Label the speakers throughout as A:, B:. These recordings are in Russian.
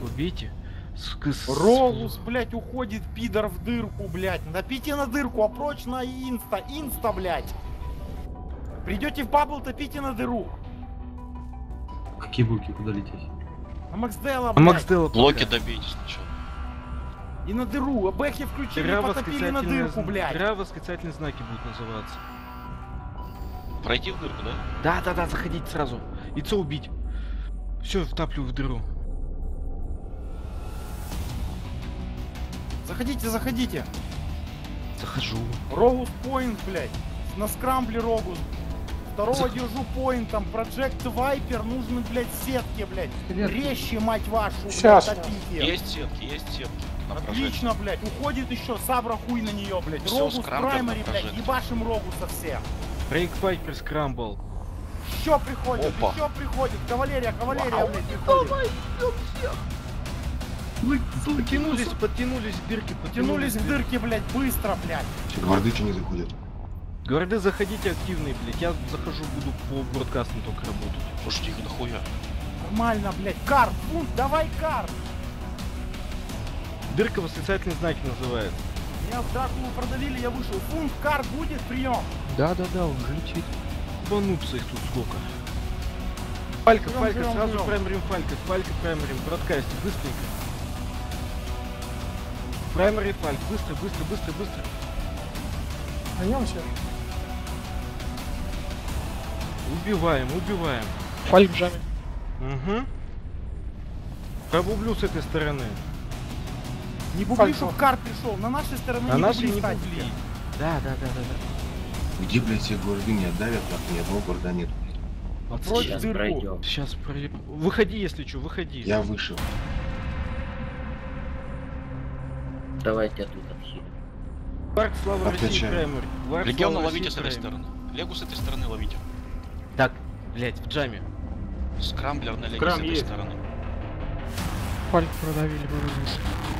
A: его бейте.
B: Рогус, блядь, уходит, пидор, в дырку, блядь. Напите на дырку, а прочь на инста. Инста, блядь. Придете в бабл, топите на дыру.
C: Какие буки, куда лететь?
B: На Максдела,
A: А
B: блядь.
A: Максдела
D: Блоки добейте сначала.
B: И на дыру. Бэхи включили, потопили на дырку, блядь.
A: Дыра, восклицательные знаки будут называться.
D: Пройти в дырку, да?
A: Да, заходите сразу. Яйцо убить. Все, втаплю в дыру.
B: Заходите, заходите.
A: Захожу.
B: Рогус поинт, блядь. На скрамбле Рогус. Второго держу поинтом. Project Viper. Нужны, блядь, сетки, блядь. Резче, мать вашу, блядь,
E: Сейчас.
B: топите.
D: Есть сетки, есть сетки. На прожекте.
B: Отлично, блядь. Уходит еще. Сабра хуй на нее, блядь.
D: Всё,
B: Рогус
D: скрамблер
B: праймари,
D: на
B: блядь.
D: прожекте.
B: Ебашим Рогуса всех.
A: Брейк Пайпер скрамбл.
B: Еще приходит,
D: Опа.
B: еще приходит. Кавалерия, блядь, приходит.
A: Подтянулись к дырке,
B: Тянулись в дырки, блядь, быстро, блядь.
F: Гварды что не заходят?
A: Города заходите активные, блядь. Я захожу, буду по бродкастам только работать.
D: Слушайте, их нахуя.
B: Нормально, блядь. Кар, фунт, давай кар.
A: Дырка восклицательные знаки называется.
B: Меня в Дракулу продавили, я вышел. Фунт, кар будет, прием.
A: Да, уже летит. Банутся их тут сколько. Фалька,
B: Жрём,
A: сразу
B: жрём.
A: праймерим Фалька, праймерим, бродкасте, быстренько. Праймери Фальк, быстро.
E: Даемся.
A: Убиваем.
E: Фальк в жаме.
A: Угу. Пробублю с этой стороны.
B: Не бубли,
E: Фальк,
B: чтоб кар пришел. На нашей стороне
A: А
B: не
A: наши
B: бубли,
A: не
B: кстати.
A: бубли. Да.
F: Где, блядь, все гварды не отдавят, нахуй, ни одного гварда нет.
B: Прочь
G: Сейчас
B: дырку.
G: пройдем.
A: Сейчас выходи, если что, выходи.
F: Я вышел.
G: Давайте оттуда отхилим.
A: Парк Слава России
F: Откачаем.
A: праймери. Парк
D: Легиона
A: Слава
D: ловите
A: России
D: с этой
A: праймери.
D: стороны. Легу с этой стороны ловите.
A: Так, блять, в джаме.
D: Скрамблер на леге
C: Скрам
D: с этой
C: есть.
D: стороны.
E: Фальк продавили, вывезли.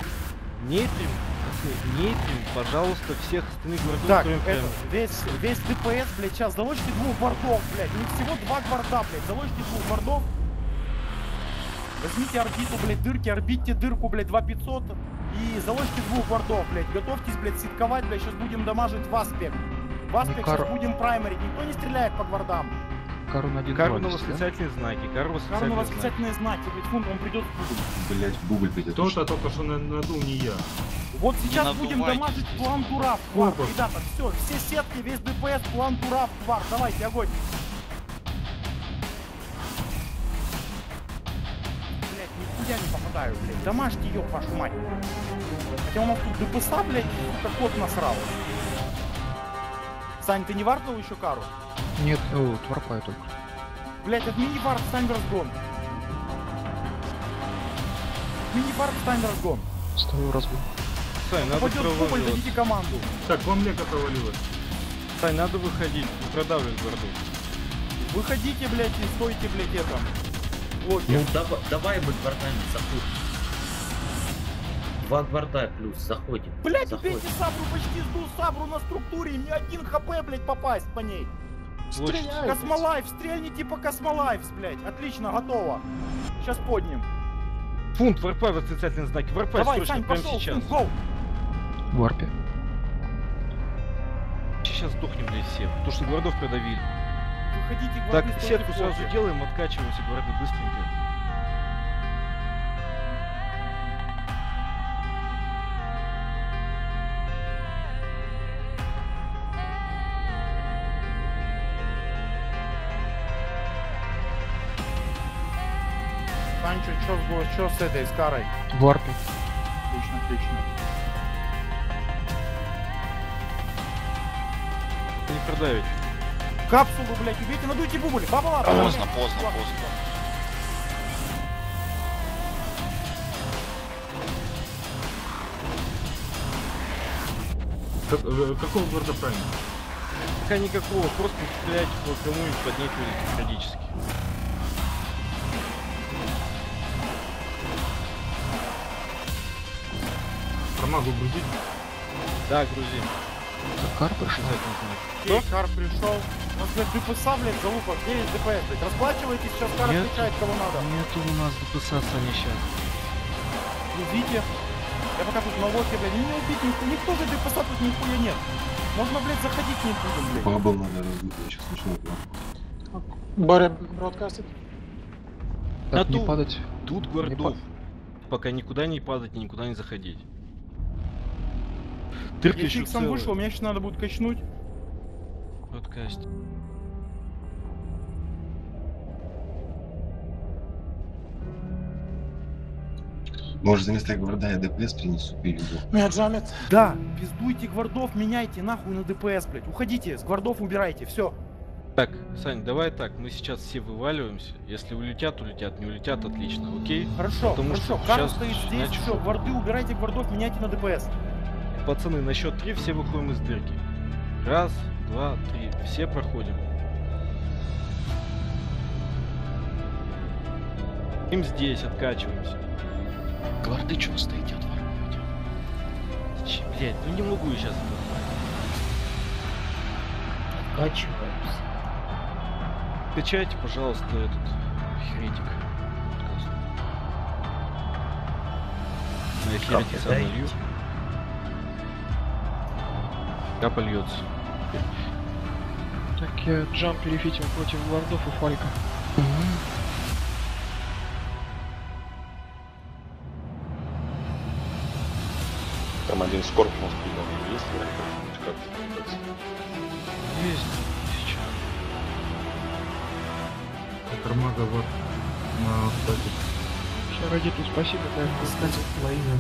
A: Нейтрим, пожалуйста, всех остальных городов,
B: Так,
A: кроме
B: это,
A: праймери.
B: весь ДПС, блядь, сейчас заложите 2 гвардов, блядь. У них всего 2 гварда, блядь. Заложите 2 гвардов. Возьмите орбиту, блядь, дырки, орбитьте дырку, блядь, 2500. И заложите 2 гвардов, блядь. Готовьтесь, блядь, ситковать, блядь. Сейчас будем дамажить в аспек. В аспек сейчас будем праймерить. Никто не стреляет по гвардам.
E: Кару на один
A: Кару на восклицательные знаки,
B: Кару на
A: восклицательные знаки.
B: восклицательные знаки, блядь, фунт, он придет в бубль.
F: Блядь, бубль придет.
C: Кто-то только что надул, не я.
B: Вот сейчас
D: Не
B: будем
D: надувайтесь
B: дамажить
D: здесь.
B: план Тура в квар.
C: Опа.
B: Ребята, все сетки, весь ДПС, план Тура в квар. Давайте, огонь. Блядь, нихуя не попадаю, блядь. Дамажьте ее, вашу мать. Хотя у нас тут ДПСа, блядь, сука, кот насрал. Сань, ты не варпнул еще кару?
E: Нет, тварпаю только.
B: Блядь, отмени варп, стань в разгон. Отмени варп, стань в разгон.
E: Стою разгон.
A: Сань, надо
B: Пойдет дубль,
A: проваливаться.
B: дадите команду.
C: Так, вам лего провалилось.
A: Сань, надо выходить, продавливать городов.
B: Выходите, блядь, и стойте, блядь, это. Блоки.
G: Ну давай мы гвардами заходим. 2 гварда плюс, заходим.
B: Блять,
G: заходим.
B: убейте Сабру, почти сдул Сабру на структуре, мне 1 хп, блять, попасть по ней.
A: Стреляй.
B: Космолайф, стрельните по Космолайфс, блять. Отлично, готово. Сейчас подним.
A: Фунт, варпай восклицательные знаки, варпай
B: Давай,
A: срочно,
B: Сань,
A: прямо
B: пошел,
A: сейчас.
B: фунт, гоу.
E: Варпе.
A: Сейчас сдохнем, блядь, все, потому что городов продавили.
B: Выходите,
A: Так,
B: гвардии,
A: сетку
B: стойте в
A: сразу
B: блоке.
A: делаем, откачиваемся, города, быстренько.
B: Санчо, чё с этой, с карой?
E: Варпе.
B: Отлично, отлично.
A: Не продавить.
B: Капсулу, блять, убейте, надуйте бубли. Бабала,
D: Поздно.
C: Какого города правильно?
A: Пока никакого, просто стрелять по кому-нибудь поднять периодически.
C: Промагу грузить.
A: Да, грузи.
E: Кар пришел.
A: Обязательно знак.
B: Окей, кар пришел. У нас, блядь, ДПСа, блядь, залупа, 9 ДПС, блядь. Расплачивайтесь, сейчас кар
A: Нет.
B: отвечает, кого надо.
A: Нету у нас ДПСа, Саня, сейчас.
B: грузите. Я пока тут на локе, блядь, не убить никто же депоста тут нихуя нет. Можно, блядь, заходить не будем, блядь.
F: Бабл надо разбить, я сейчас начну.
H: Боря бродкастит.
E: Так,
A: А
E: не
A: тут-
E: падать.
A: Тут гвардов. Пока никуда не падать, никуда не заходить. Дырка
B: Я
A: еще
B: фиксом вышел, мне сейчас надо будет качнуть.
A: Подкаст.
F: Может, вместо гварда я ДПС принесу, переведу.
H: Меня джамит.
B: Да, пиздуйте гвардов, меняйте нахуй на ДПС, блядь. Уходите, с гвардов убирайте, все.
A: Так, Сань, давай так, мы сейчас все вываливаемся. Если улетят, улетят, не улетят, отлично, окей?
B: Хорошо,
A: Потому
B: хорошо.
A: что
B: Карта
A: щас
B: стоит здесь,
A: начну.
B: все, гварды убирайте гвардов, меняйте на ДПС.
A: Пацаны, на счет 3 все выходим из дырки. Раз, два, три. Все проходим. Им здесь откачиваемся.
D: Гварды, что вы стоите, отворачивайте.
A: Блять, ну не могу я сейчас.
G: Откачиваемся.
A: Качайте, пожалуйста, этот херетик. На херетик сам
G: Капля
A: налью. Капа льется.
E: Так, я джамп рефитим против вардов и фалька.
I: Там один скорб у нас придумал. Есть вариант как
A: Есть. Сейчас.
C: Кармага вот на статик.
E: Шародиту спасибо, да.
H: Кстати, лоина.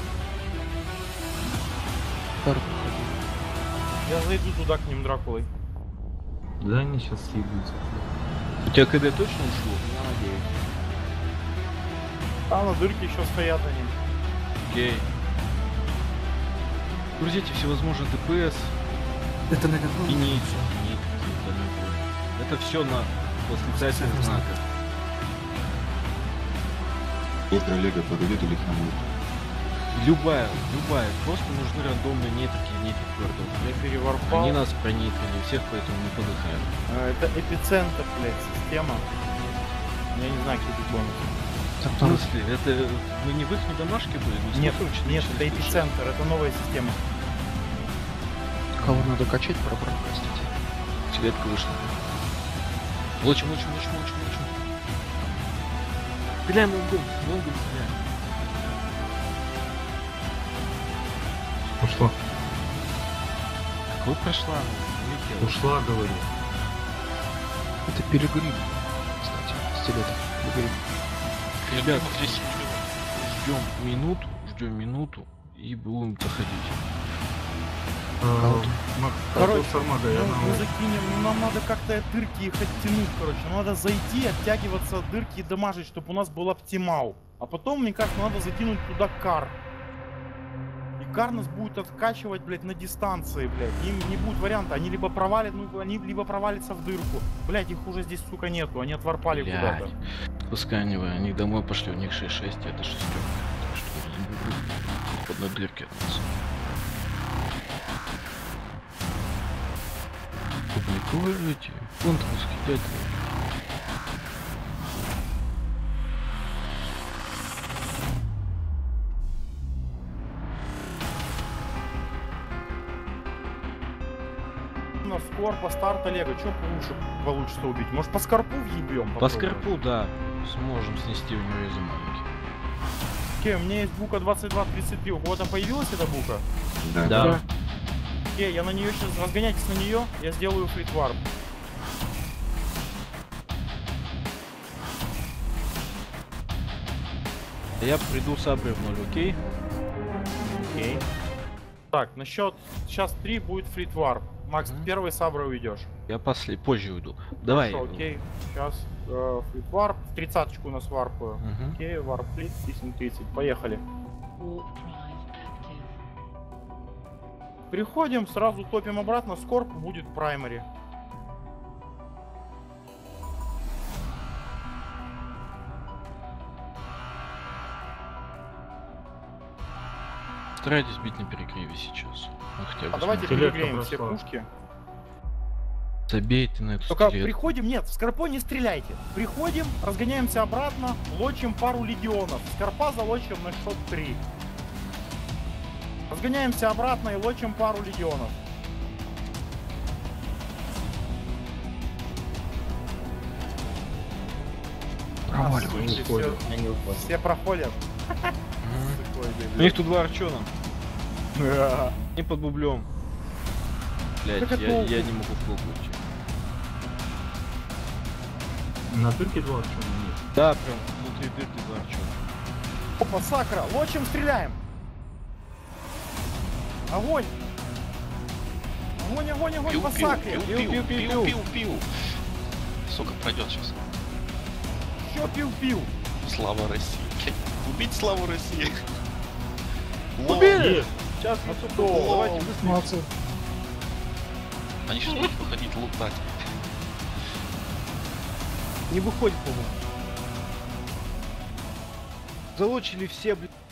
E: Карту
B: Я зайду туда к ним Дракулой.
C: Да, они сейчас съебутся.
A: У тебя КД точно ушло?
B: А на дырке еще стоят они.
A: Окей. Грузите всевозможные ДПС
H: Это на каком?
A: и нейты. Это все на восклицательных знаках.
F: Доктор Олега подойдет или хамут?
A: Любая. Просто нужны рандомные нейтрики и нейтрик гвардов.
B: Я переворпал.
A: Они нас пронитрили, всех поэтому не подыхаем.
B: Это эпицентр, блядь, система. Я не знаю, какие тут бонусы.
A: В смысле? Это мы не в их домашке были? Мы с
B: Нет,
A: Михаилом
B: нет,
A: читали,
B: это
A: слушай.
B: эпицентр, это новая система.
E: Кого надо качать, проброкастить.
A: Селедка вышла. Лучим. Стреляем лонгом, стреляем.
C: Ушла.
A: Какой прошла? Улетела.
C: Ушла, говорю.
E: Это пилигрим, кстати, стилет. Пилигрим.
A: Ребят,
D: здесь
A: ждем минуту и будем проходить.
C: Макс,
B: Короче,
C: Сармага, я
B: мы
C: на...
B: закинем, нам надо как-то от дырки их оттянуть, короче. Надо зайти, оттягиваться от дырки и дамажить, чтобы у нас был оптимал. А потом, мне кажется, надо закинуть туда кар. И кар нас будет откачивать, блядь, на дистанции, блядь. Им не будет варианта, они либо провалят, они либо провалятся в дырку. Блядь, их уже здесь, сука, нету, они отварпали
A: Блядь.
B: куда-то.
A: Пускай они домой пошли, у них 6-6, это 6. Так что не буду в одной дырке от нас. Публикуйте, контрол скидать.
B: На скор по старту Олега, что лучше получится убить? Может по скорпу въебем?
A: По скорпу, да, сможем снести, у него резы маленький.
B: Окей, у меня есть бука 22-33, у кого-то появилась эта бука?
A: Да.
B: Окей, я на нее сейчас, разгоняйтесь на нее, я сделаю фритварп.
A: Я приду с Абри в 0, окей?
B: Окей. Так, на счет сейчас 3 будет фритварп. Макс, первый с Аброй уйдешь.
A: Я позже уйду. Давай.
B: Хорошо, окей. Сейчас фритварп, 30-очку у нас варпаю.
A: Мгм.
B: Окей, варп флит, 1030, поехали. Приходим, сразу топим обратно, скорп будет праймари.
A: Старайтесь бить на перегреве сейчас. Ну, хотя бы
B: А давайте
C: Селедка
B: перегреем все
C: прошла.
B: пушки.
A: Забей ты на эту
B: Только
A: стрелку.
B: приходим, нет, в Скорпо не стреляйте. Приходим, разгоняемся обратно, лочим пару легионов. Скорпа залочим на счет 3. Разгоняемся обратно и лочим пару легионов.
E: Проваливаемся.
B: Все проходят.
A: У них тут 2 арчона. И под бублем. Блять,
B: Так это
A: я не могу пробовать.
C: На дырке 2 арчона нет.
A: Да, прям внутри дырки 2 арчона.
B: Опа, Сакра, лочим, стреляем. Огонь. Огонь, огонь, огонь по Сакре.
D: Пиу. Сука, пройдет сейчас.
B: Еще пил-пил.
D: Слава России. Убить славу России.
B: Убили!
A: Сейчас,
B: О,
A: давайте быстрее.
H: Молодцы.
D: Они сейчас будут выходить лутать.
A: Не выходит, по-моему. Залочили все, блядь.